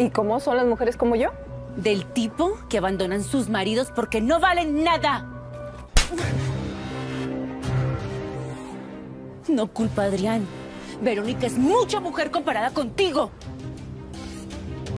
¿Y cómo son las mujeres como yo? Del tipo que abandonan sus maridos porque no valen nada. No culpa a Adrián. Verónica es mucha mujer comparada contigo.